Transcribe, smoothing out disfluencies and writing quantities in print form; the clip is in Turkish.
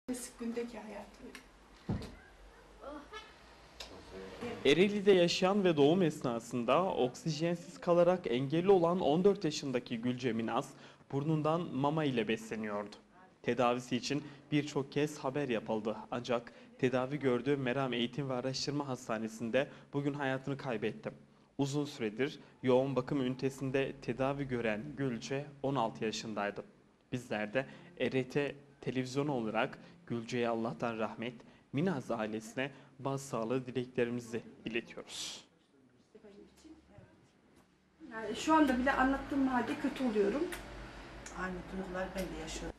Gündeki hayatı. Ereğli'de yaşayan ve doğum esnasında oksijensiz kalarak engelli olan 14 yaşındaki Gülce Minaz burnundan mama ile besleniyordu. Tedavisi için birçok kez haber yapıldı ancak tedavi gördüğü Meram Eğitim ve Araştırma Hastanesi'nde bugün hayatını kaybetti. Uzun süredir yoğun bakım ünitesinde tedavi gören Gülce 16 yaşındaydı. Bizler de ERT televizyon olarak Gülce'ye Allah'tan rahmet, Minaz ailesine başsağlığı dileklerimizi iletiyoruz. Yani şu anda bile anlattığım halde kötü oluyorum. Aynı duygular ben de yaşıyorum.